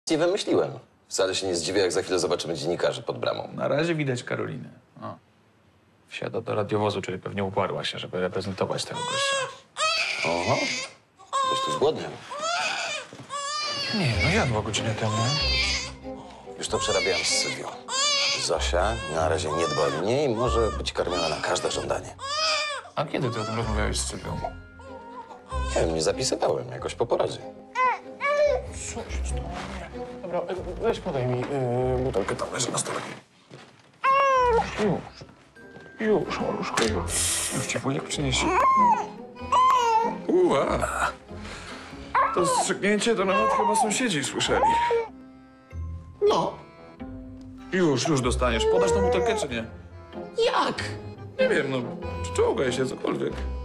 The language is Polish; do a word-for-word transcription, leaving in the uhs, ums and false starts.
Nie wymyśliłem. Wcale się nie zdziwię, jak za chwilę zobaczymy dziennikarzy pod bramą. Na razie widać Karolinę. O. Wsiada do radiowozu, czyli pewnie uparła się, żeby reprezentować tego gościa. Oho, ktoś tu zgłodniał. Nie, no jadła godzinę temu. Już to przerabiałem z Sylwią. Zosia na razie nie dba o mnie i może być karmiona na każde żądanie. A kiedy ty o tym rozmawiałeś z Sylwią? Nie wiem, nie zapisywałem, jakoś po porodzie. Co się stało? Dobra, weź podaj mi yy, butelkę, tam leży na stole. Już. Już, maluszko, już. Już ci wujek przyniesie. Uła. To strzyknięcie to nawet chyba sąsiedzi słyszeli. No, Już, już dostaniesz. Podasz tą butelkę, czy nie? jak? Nie wiem, no, czołgaj się, cokolwiek.